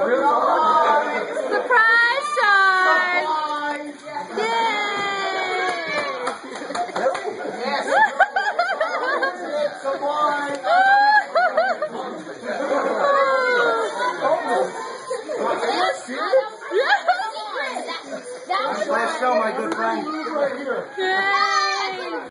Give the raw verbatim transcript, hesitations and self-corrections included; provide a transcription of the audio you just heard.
Surprise shot! Yay! Yes. Nice show, my good friend. Yeah.